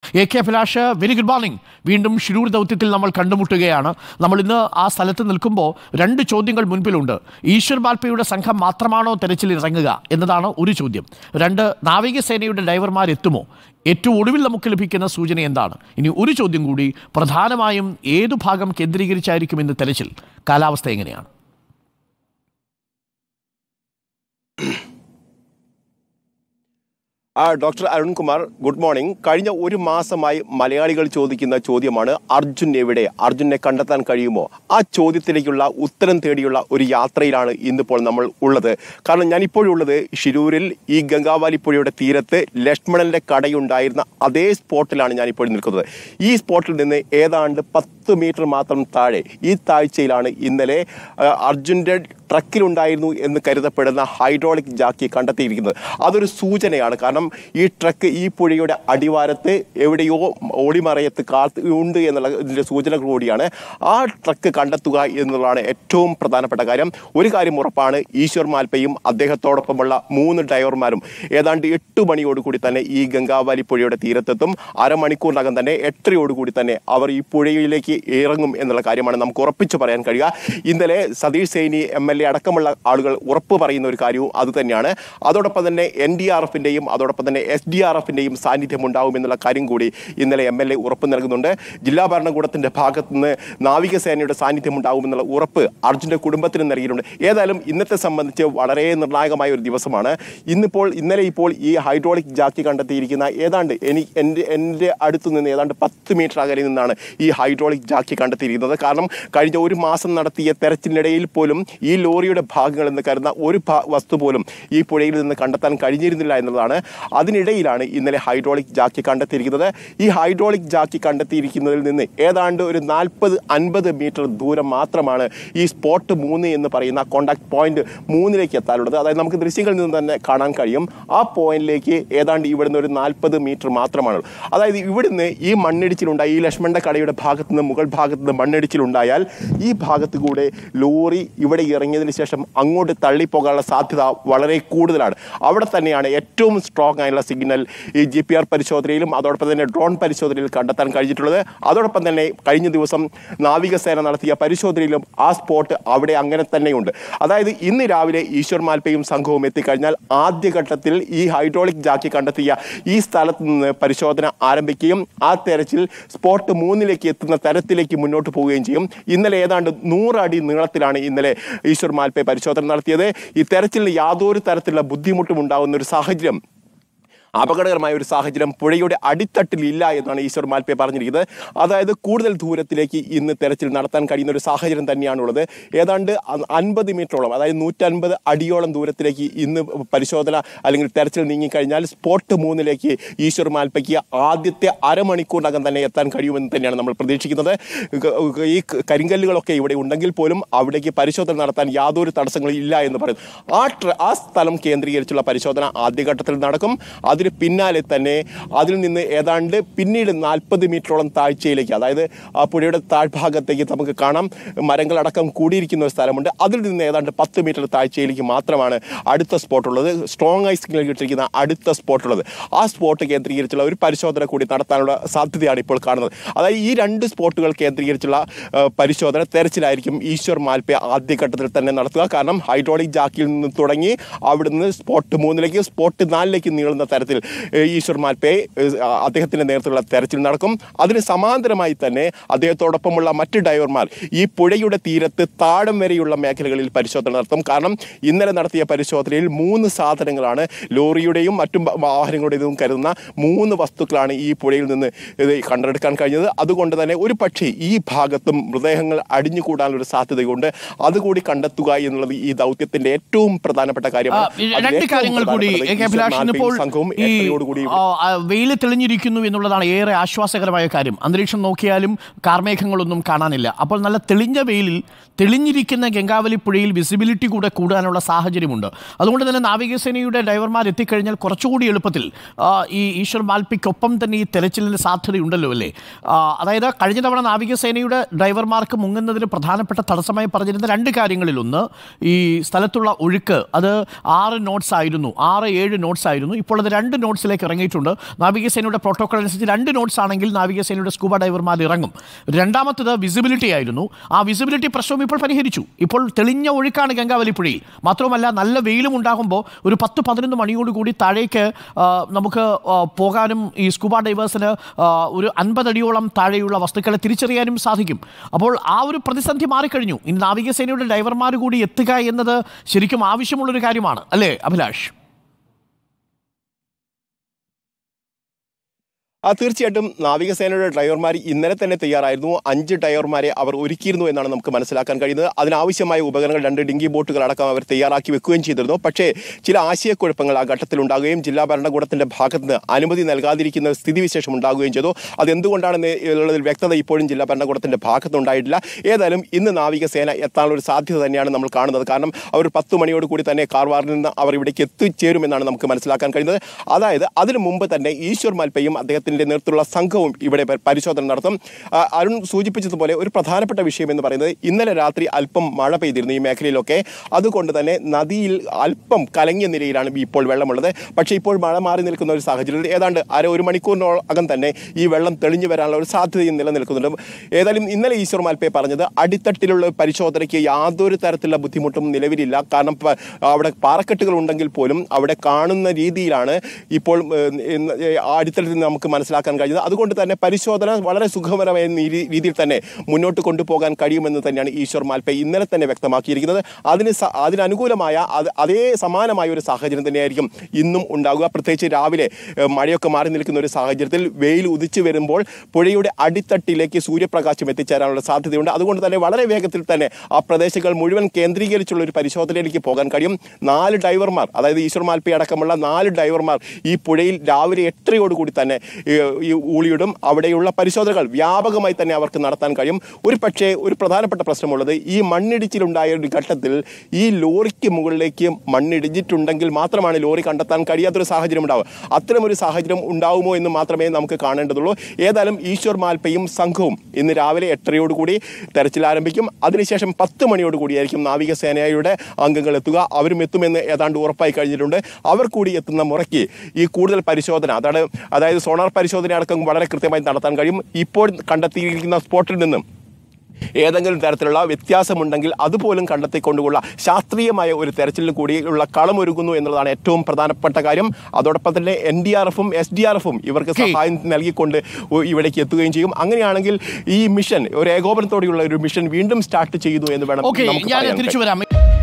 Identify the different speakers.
Speaker 1: AK Abhilash, very good morning. വീണ്ടും ഷിരൂർ ദൗത്യത്തിൽ നമ്മൾ കണ്ടുമുട്ടുകയാണ്. നമ്മൾ ഇന്ന് ആ സ്ഥലത്ത് നിൽക്കുമ്പോൾ രണ്ട് ചോദ്യങ്ങൾ മുൻപിലുണ്ട്. ഈശ്വർ മാൽപ്പയുടെ സംഘം മാത്രമാണോ തെരച്ചിൽ ഇറങ്ങുക എന്നതാണ് ഒരു ചോദ്യം. രണ്ട്, നാവികസേനയുടെ ഡൈവർമാരെത്തുമോ? ഏറ്റവും ഒടുവിൽ നമുക്ക് ലഭിക്കുന്ന സൂചന എന്താണ്? ഇനി ഒരു ചോദ്യം കൂടി, പ്രധാനമായും ഏതു ഭാഗം കേന്ദ്രീകരിച്ചായിരിക്കും ഇന്ന് തെരച്ചിൽ? കാലാവസ്ഥ എങ്ങനെയാണ്?
Speaker 2: Doctor Arunkumar, good morning. കഴിഞ്ഞ ഒരു മാസമായി മലയാളികൾ ചോദിക്കുന്ന ചോദ്യമാണ്, അർജുൻ എവിടെ? അർജുനെ കണ്ടെത്താൻ കഴിയുമോ? ആ ചോദ്യത്തിലേക്കുള്ള ഉത്തരം തേടിയുള്ള ഒരു യാത്രയിലാണ് ഇന്നിപ്പോൾ നമ്മൾ ഉള്ളത്. കാരണം ഞാനിപ്പോഴുള്ളത് ഷിരൂരിൽ ഈ ഗംഗാവാലി പുഴയുടെ തീരത്ത് ലക്ഷ്മണന്റെ കടയുണ്ടായിരുന്ന അതേ സ്പോട്ടിലാണ് ഞാനിപ്പോൾ നിൽക്കുന്നത്. ഈ സ്പോട്ടിൽ നിന്ന് ഏതാണ്ട് 10 മീറ്റർ മാത്രം താഴെ ഈ താഴ്ചയിലാണ് ഇന്നലെ അർജുൻ്റെ ട്രക്കിലുണ്ടായിരുന്നു എന്ന് കരുതപ്പെടുന്ന ഹൈഡ്രോളിക് ജാക്കി കണ്ടെത്തിയിരിക്കുന്നത്. അതൊരു സൂചനയാണ്. കാരണം ഈ ട്രക്ക് ഈ പുഴയുടെ അടിവാരത്ത് എവിടെയോ ഓടിമറയത്ത് ഉണ്ട് എന്നുള്ള സൂചന കൂടിയാണ്. ആ ട്രക്ക് കണ്ടെത്തുക എന്നുള്ളതാണ് ഏറ്റവും പ്രധാനപ്പെട്ട കാര്യം. ഒരു കാര്യം ഉറപ്പാണ്, ഈശ്വർ മാൽപ്പയും അദ്ദേഹത്തോടൊപ്പമുള്ള 3 ഡ്രൈവർമാരും ഏതാണ്ട് 8 മണിയോടുകൂടി തന്നെ ഈ ഗംഗാവാലി പുഴയുടെ തീരത്തെത്തും. അരമണിക്കൂറിനകം തന്നെ 8:30 തന്നെ അവർ ഈ പുഴയിലേക്ക് ഇറങ്ങും എന്നുള്ള കാര്യമാണ് നമുക്ക് ഉറപ്പിച്ചു പറയാൻ കഴിയുക. ഇന്നലെ സതീഷ് സൈനി MLA അടക്കമുള്ള ആളുകൾ ഉറപ്പ് പറയുന്ന ഒരു കാര്യവും അതുതന്നെയാണ്. അതോടൊപ്പം തന്നെ NDRFിൻ്റെയും അതോടൊപ്പം തന്നെ SDRFിൻ്റെയും സാന്നിധ്യം ഉണ്ടാവും എന്നുള്ള കാര്യം കൂടി ഇന്നലെ MLA ഉറപ്പ് നൽകുന്നുണ്ട്. ജില്ലാ ഭരണകൂടത്തിൻ്റെ ഭാഗത്തു നിന്ന് നാവികസേനയുടെ സാന്നിധ്യം ഉണ്ടാവുമെന്നുള്ള ഉറപ്പ് അർജുൻ്റെ കുടുംബത്തിന് നൽകിയിട്ടുണ്ട്. ഏതായാലും ഇന്നത്തെ സംബന്ധിച്ച് വളരെ നിർണായകമായ ഒരു ദിവസമാണ്. ഇന്നലെ ഇപ്പോൾ ഈ ഹൈഡ്രോളിക് ജാക്കി കണ്ടെത്തിയിരിക്കുന്ന ഏതാണ്ട് എൻ്റെ അടുത്തു നിന്ന് ഏതാണ്ട് 10 മീറ്റർ അകലെ നിന്നാണ് ഈ ഹൈഡ്രോളിക് ജാക്കി കണ്ടെത്തിയിരിക്കുന്നത്. കാരണം കഴിഞ്ഞ ഒരു മാസം നടത്തിയ തെരച്ചിലിനിടയിൽ പോലും ഈ ലോറിയുടെ ഭാഗങ്ങൾ എന്ന് കരുതുന്ന ഒരു വസ്തു പോലും ഈ പുഴയിൽ നിന്ന് കണ്ടെത്താൻ കഴിഞ്ഞിരുന്നില്ല എന്നുള്ളതാണ്. അതിനിടയിലാണ് ഇന്നലെ ഹൈഡ്രോളിക് ജാക്കി കണ്ടെത്തിയിരിക്കുന്നത്. ഈ ഹൈഡ്രോളിക് ജാക്കി കണ്ടെത്തിയിരിക്കുന്നതിൽ നിന്ന് ഏതാണ്ട് ഒരു 40-50 മീറ്റർ ദൂരം മാത്രമാണ് ഈ സ്പോട്ട് 3 എന്ന് പറയുന്ന കോണ്ടാക്ട് പോയിന്റ് 3ലേക്ക് എത്താനുള്ളത്. അതായത് നമുക്ക് ദൃശ്യങ്ങളിൽ നിന്ന് തന്നെ കാണാൻ കഴിയും. ആ പോയിന്റിലേക്ക് ഏതാണ്ട് ഇവിടുന്ന് ഒരു 40 മീറ്റർ മാത്രമാണ്. അതായത് ഇവിടുന്ന് ഈ മണ്ണിടിച്ചിലുണ്ടായി, ഈ ലക്ഷ്മണന്റെ കടയുടെ ഭാഗത്ത് നിന്ന് മുകൾ ഭാഗത്ത് നിന്ന് മണ്ണിടിച്ചിലുണ്ടായാൽ ഈ ഭാഗത്ത് കൂടെ ലോറി ഇവിടെ ഇറങ്ങിയതിന് ശേഷം അങ്ങോട്ട് തള്ളിപ്പോകാനുള്ള സാധ്യത വളരെ കൂടുതലാണ്. അവിടെ തന്നെയാണ് ഏറ്റവും സ്ട്രോങ് ആയുള്ള സിഗ്നൽ ഈ GPR പരിശോധനയിലും അതോടൊപ്പം തന്നെ ഡ്രോൺ പരിശോധനയിൽ കണ്ടെത്താൻ കഴിഞ്ഞിട്ടുള്ളത്. അതോടൊപ്പം തന്നെ കഴിഞ്ഞ ദിവസം നാവികസേന നടത്തിയ പരിശോധനയിലും ആ സ്പോട്ട് അവിടെ അങ്ങനെ തന്നെയുണ്ട്. അതായത് ഇന്ന് രാവിലെ ഈശ്വർ മാൽപ്പയും സംഘവും എത്തിക്കഴിഞ്ഞാൽ ആദ്യഘട്ടത്തിൽ ഈ ഹൈഡ്രോളിക് ജാക്കി കണ്ടെത്തിയ ഈ സ്ഥലത്ത് നിന്ന് പരിശോധന ആരംഭിക്കുകയും ആ തെരച്ചിൽ സ്പോട്ട് 3ലേക്ക് എത്തുന്ന തരത്തിലേക്ക് മുന്നോട്ട് പോവുകയും ചെയ്യും. ഇന്നലെ ഏതാണ്ട് 100 അടി നീളത്തിലാണ് ഇന്നലെ ഈശ്വർ മാൽപ്പെ പരിശോധന നടത്തിയത്. ഈ തെരച്ചിലിന് യാതൊരു തരത്തിലുള്ള ബുദ്ധിമുട്ടും ഉണ്ടാകുന്ന ഒരു സാഹചര്യം, അപകടകരമായ ഒരു സാഹചര്യം പുഴയുടെ അടിത്തട്ടിൽ ഇല്ല എന്നാണ് ഈശ്വർ മാൽപ്പെ പറഞ്ഞിരിക്കുന്നത്. അതായത് കൂടുതൽ ദൂരത്തിലേക്ക് ഇന്ന് തെരച്ചിൽ നടത്താൻ കഴിയുന്ന ഒരു സാഹചര്യം തന്നെയാണുള്ളത്. ഏതാണ്ട് 50 മീറ്ററോളം, അതായത് 150 അടിയോളം ദൂരത്തിലേക്ക് ഇന്ന് പരിശോധന അല്ലെങ്കിൽ തെരച്ചിൽ നീങ്ങിക്കഴിഞ്ഞാൽ സ്പോട്ട് 3ലേക്ക് ഈശ്വർ മാൽപ്പയ്ക്ക് ആദ്യത്തെ അരമണിക്കൂറിനകം തന്നെ എത്താൻ കഴിയുമെന്ന് തന്നെയാണ് നമ്മൾ പ്രതീക്ഷിക്കുന്നത്. ഈ കരിങ്കല്ലുകളൊക്കെ ഇവിടെ ഉണ്ടെങ്കിൽ പോലും അവിടേക്ക് പരിശോധന നടത്താൻ യാതൊരു തടസ്സങ്ങളും ഇല്ല എന്ന് പറയുന്നു. ആ സ്ഥലം കേന്ദ്രീകരിച്ചുള്ള പരിശോധന ആദ്യഘട്ടത്തിൽ നടക്കും. അതിന് പിന്നാലെ തന്നെ അതിൽ നിന്ന് ഏതാണ്ട് പിന്നീട് 40 മീറ്ററോളം താഴ്ചയിലേക്ക്, അതായത് ആ പുഴയുടെ താഴ്ഭാഗത്തേക്ക് നമുക്ക് കാണാം മരങ്ങളടക്കം കൂടിയിരിക്കുന്ന ഒരു സ്ഥലമുണ്ട്. അതിൽ നിന്ന് ഏതാണ്ട് 10 മീറ്റർ താഴ്ചയിലേക്ക് മാത്രമാണ് അടുത്ത സ്പോട്ടുള്ളത്, സ്ട്രോങ് ആയി സിഗ്നൽ കിട്ടിയിരിക്കുന്ന അടുത്ത സ്പോട്ടുള്ളത്. ആ സ്പോട്ട് കേന്ദ്രീകരിച്ചുള്ള ഒരു പരിശോധന കൂടി നടത്താനുള്ള സാധ്യതയാണ് ഇപ്പോൾ കാണുന്നത്. അതായത് ഈ 2 സ്പോട്ടുകൾ കേന്ദ്രീകരിച്ചുള്ള പരിശോധന തെരച്ചിലായിരിക്കും ഈശ്വർ മാൽപ്പെ ആദ്യഘട്ടത്തിൽ തന്നെ നടത്തുക. കാരണം ഹൈഡ്രോളിക് ജാക്കിയിൽ നിന്ന് തുടങ്ങി അവിടുന്ന് സ്പോട്ട് 3ലേക്ക് സ്പോട്ട് 4ലേക്ക് നീളുന്ന തരത്തിൽ ഈശ്വർ മാൽപ്പെ അദ്ദേഹത്തിന്റെ നേതൃത്വത്തിലുള്ള തെരച്ചിൽ നടക്കും. അതിന് സമാന്തരമായി തന്നെ അദ്ദേഹത്തോടൊപ്പമുള്ള മറ്റ് ഡ്രൈവർമാർ ഈ പുഴയുടെ തീരത്ത് താഴം വരെയുള്ള മേഖലകളിൽ പരിശോധന നടത്തും. കാരണം ഇന്നലെ നടത്തിയ പരിശോധനയിൽ 3 സാധനങ്ങളാണ്, ലോറിയുടെയും മറ്റും വാഹനങ്ങളുടേതും കരുതുന്ന 3 വസ്തുക്കളാണ് ഈ പുഴയിൽ നിന്ന് കണ്ടെടുക്കാൻ കഴിഞ്ഞത്. അതുകൊണ്ട് തന്നെ ഒരു പക്ഷേ ഈ ഭാഗത്തും മൃതദേഹങ്ങൾ അടിഞ്ഞുകൂടാനുള്ള ഒരു സാധ്യതയുണ്ട്. അതുകൂടി കണ്ടെത്തുക എന്നുള്ളത് ഈ ദൗത്യത്തിന്റെ ഏറ്റവും പ്രധാനപ്പെട്ട കാര്യമാണ്. സംഘവും
Speaker 1: വെയിൽ തെളിഞ്ഞിരിക്കുന്നു എന്നുള്ളതാണ് ഏറെ ആശ്വാസകരമായ കാര്യം. അന്തരീക്ഷം നോക്കിയാലും കാർമേഘങ്ങളൊന്നും കാണാനില്ല. അപ്പോൾ നല്ല തെളിഞ്ഞ വെയിലിൽ തെളിഞ്ഞിരിക്കുന്ന ഗംഗാവലി പുഴയിൽ വിസിബിലിറ്റി കൂടെ കൂടാനുള്ള സാഹചര്യമുണ്ട്. അതുകൊണ്ട് തന്നെ നാവികസേനയുടെ ഡ്രൈവർമാർ എത്തിക്കഴിഞ്ഞാൽ കുറച്ചുകൂടി എളുപ്പത്തിൽ ഈ ഈശ്വർ മാൽപ്പയ്ക്കൊപ്പം തന്നെ ഈ തെരച്ചിലിന് സാധ്യതയുണ്ടല്ലോ അല്ലേ? അതായത് കഴിഞ്ഞ തവണ നാവികസേനയുടെ ഡ്രൈവർമാർക്ക് മുങ്ങുന്നതിന് പ്രധാനപ്പെട്ട തടസ്സമായി പറഞ്ഞിരുന്ന 2 കാര്യങ്ങളിലൊന്ന് ഈ സ്ഥലത്തുള്ള ഒഴുക്ക്, അത് 6 knots ആയിരുന്നു, 6-7 knots ആയിരുന്നു. ഇപ്പോൾ അത് 2 2 നോട്ട്സിലേക്ക് ഇറങ്ങിയിട്ടുണ്ട്. നാവികസേനയുടെ പ്രോട്ടോകോൾ അനുസരിച്ച് 2 നോട്ട്സ് ആണെങ്കിൽ നാവികസേനയുടെ സ്കൂബ ഡൈവർമാർ ഇറങ്ങും. രണ്ടാമത്തത് വിസിബിലിറ്റി ആയിരുന്നു. ആ വിസിബിലിറ്റി പ്രശ്നവും ഇപ്പോൾ പരിഹരിച്ചു. ഇപ്പോൾ തെളിഞ്ഞ ഒഴുക്കാണ് ഗംഗാവലിപ്പുഴയിൽ. മാത്രമല്ല നല്ല വെയിലും ഉണ്ടാകുമ്പോൾ ഒരു 10-11 മണിയോടുകൂടി താഴേക്ക് നമുക്ക് പോകാനും ഈ സ്കൂബ ഡൈവേഴ്സിന് ഒരു 50 അടിയോളം താഴെയുള്ള വസ്തുക്കളെ തിരിച്ചറിയാനും സാധിക്കും. അപ്പോൾ ആ ഒരു പ്രതിസന്ധി മാറിക്കഴിഞ്ഞു. ഇനി നാവികസേനയുടെ ഡൈവർമാർ കൂടി എത്തുക എന്നത് ശരിക്കും ആവശ്യമുള്ളൊരു കാര്യമാണ് അല്ലേ അഭിലാഷ്?
Speaker 2: തീർച്ചയായിട്ടും നാവികസേനയുടെ ഡ്രൈവർമാർ ഇന്നലെ തന്നെ തയ്യാറായിരുന്നു. 5 ഡ്രൈവർമാരെ അവർ ഒരുക്കിയിരുന്നു എന്നാണ് നമുക്ക് മനസ്സിലാക്കാൻ കഴിയുന്നത്. അതിനാവശ്യമായ ഉപകരണങ്ങൾ 2 ഡിങ്കി ബോട്ടുകൾ അടക്കം അവർ തയ്യാറാക്കി വെക്കുകയും ചെയ്തിരുന്നു. പക്ഷേ ചില ആശയക്കുഴപ്പങ്ങൾ ആ ഘട്ടത്തിൽ ഉണ്ടാകുകയും ജില്ലാ ഭരണകൂടത്തിന്റെ ഭാഗത്ത് നിന്ന് അനുമതി നൽകാതിരിക്കുന്ന സ്ഥിതിവിശേഷം ഉണ്ടാകുകയും ചെയ്തു. അതെന്തുകൊണ്ടാണെന്ന് ഉള്ളതിൽ വ്യക്തത ഇപ്പോഴും ജില്ലാ ഭരണകൂടത്തിന്റെ ഭാഗത്ത് ഉണ്ടായിട്ടില്ല. ഏതായാലും ഇന്ന് നാവികസേന എത്താനുള്ള ഒരു സാധ്യത തന്നെയാണ് നമ്മൾ കാണുന്നത്. കാരണം അവർ 10 മണിയോട് കൂടി തന്നെ കാർവാറിൽ നിന്ന് അവർ ഇവിടേക്ക് എത്തിച്ചേരുമെന്നാണ് നമുക്ക് മനസ്സിലാക്കാൻ കഴിയുന്നത്. അതായത് അതിനു മുമ്പ് തന്നെ ഈശ്വർ മാൽപ്പയും അദ്ദേഹത്തിന്റെ നേതൃത്വത്തിലുള്ള സംഘവും ഇവിടെ പരിശോധന നടത്തും. അരുൺ സൂചിപ്പിച്ചതുപോലെ ഒരു പ്രധാനപ്പെട്ട വിഷയം എന്ന് പറയുന്നത് ഇന്നലെ രാത്രി അല്പം മഴ പെയ്തിരുന്നു ഈ മേഖലയിലൊക്കെ. അതുകൊണ്ട് തന്നെ നദിയിൽ അല്പം കലങ്ങിയ നിലയിലാണ് ഇപ്പോൾ വെള്ളമുള്ളത്. പക്ഷേ ഇപ്പോൾ മഴ മാറി നിൽക്കുന്ന ഒരു സാഹചര്യത്തിൽ ഏതാണ്ട് ഒരു മണിക്കൂറിനകം തന്നെ ഈ വെള്ളം തെളിഞ്ഞു വരാനുള്ള ഒരു സാധ്യതയും നിലനിൽക്കുന്നുണ്ട്. ഏതായാലും ഇന്നലെ ഈശ്വർ മാൽപ്പെ പറഞ്ഞത് അടിത്തട്ടിലുള്ള പരിശോധനയ്ക്ക് യാതൊരു തരത്തിലുള്ള ബുദ്ധിമുട്ടും നിലവിലില്ല. കാരണം അവിടെ പാറക്കെട്ടുകൾ ഉണ്ടെങ്കിൽ പോലും അവിടെ കാണുന്ന രീതിയിലാണ് ഇപ്പോൾ അടിത്തട്ടിൽ നമുക്ക് മനസ്സിലാക്കാൻ കഴിയുന്നത്. അതുകൊണ്ട് തന്നെ പരിശോധന വളരെ സുഖകരമായ രീതിയിൽ തന്നെ മുന്നോട്ട് കൊണ്ടുപോകാൻ കഴിയുമെന്ന് തന്നെയാണ് ഈശ്വർ മാൽപ്പെ ഇന്നലെ തന്നെ വ്യക്തമാക്കിയിരിക്കുന്നത്. അതിനനുകൂലമായ അതേ സമാനമായ ഒരു സാഹചര്യം തന്നെയായിരിക്കും ഇന്നും ഉണ്ടാകുക. പ്രത്യേകിച്ച് രാവിലെ മഴയൊക്കെ മാറി നിൽക്കുന്ന ഒരു സാഹചര്യത്തിൽ വെയിൽ ഉദിച്ചു വരുമ്പോൾ പുഴയുടെ അടിത്തട്ടിലേക്ക് സൂര്യപ്രകാശം എത്തിച്ചേരാനുള്ള സാധ്യതയുണ്ട്. അതുകൊണ്ട് തന്നെ വളരെ വേഗത്തിൽ തന്നെ ആ പ്രദേശങ്ങൾ മുഴുവൻ കേന്ദ്രീകരിച്ചുള്ള ഒരു പരിശോധനയിലേക്ക് പോകാൻ കഴിയും. 4 ഡൈവർമാർ, അതായത് ഈശ്വർ മാൽപ്പെ അടക്കമുള്ള 4 ഡൈവർമാർ ഈ പുഴയിൽ രാവിലെ 8:00 തന്നെ ഈ ഊളിയിടും. അവിടെയുള്ള പരിശോധനകൾ വ്യാപകമായി തന്നെ അവർക്ക് നടത്താൻ കഴിയും. പക്ഷേ ഒരു പ്രധാനപ്പെട്ട പ്രശ്നമുള്ളത് ഈ മണ്ണിടിച്ചിലുണ്ടായ ഒരു ഘട്ടത്തിൽ ഈ ലോറിക്ക് മുകളിലേക്ക് മണ്ണിടിച്ചിട്ടുണ്ടെങ്കിൽ മാത്രമാണ് ലോറി കണ്ടെത്താൻ കഴിയാത്തൊരു സാഹചര്യം ഉണ്ടാവുക. അത്തരമൊരു സാഹചര്യം ഉണ്ടാവുമോ എന്ന് മാത്രമേ നമുക്ക് കാണേണ്ടതുള്ളൂ. ഏതായാലും ഈശ്വർ മാൽപ്പയും സംഘവും ഇന്ന് രാവിലെ 8:00 തെരച്ചിൽ ആരംഭിക്കും. അതിനുശേഷം 10 മണിയോടുകൂടിയായിരിക്കും നാവികസേനയുടെ അംഗങ്ങൾ എത്തുക. അവരും എത്തുമെന്ന് ഏതാണ്ട് ഉറപ്പായി കഴിഞ്ഞിട്ടുണ്ട്. അവർ കൂടി എത്തുന്ന മുറയ്ക്ക് ഈ കൂടുതൽ പരിശോധന, അതായത് സോണാർ പരിശോധന അടക്കം വളരെ കൃത്യമായി നടത്താൻ കഴിയും. ഇപ്പോൾ കണ്ടെത്തിയിരിക്കുന്ന സ്പോട്ടിൽ നിന്നും ഏതെങ്കിലും തരത്തിലുള്ള വ്യത്യാസമുണ്ടെങ്കിൽ അതുപോലും കണ്ടെത്തിക്കൊണ്ടുള്ള ശാസ്ത്രീയമായ ഒരു തെരച്ചിലിന് കൂടിയുള്ള കളമൊരുങ്ങുന്നു എന്നുള്ളതാണ് ഏറ്റവും പ്രധാനപ്പെട്ട കാര്യം. അതോടൊപ്പം തന്നെ NDRF-ഉം SDRF-ഉം ഇവർക്ക് സഹായം നൽകിക്കൊണ്ട് ഇവിടേക്ക് എത്തുകയും ചെയ്യും. അങ്ങനെയാണെങ്കിൽ ഈ മിഷൻ ഒരു ഏകോപനത്തോടെയുള്ള ഒരു മിഷൻ വീണ്ടും സ്റ്റാർട്ട് ചെയ്യുന്നു എന്ന് വേണം നമുക്ക് പറയാൻ.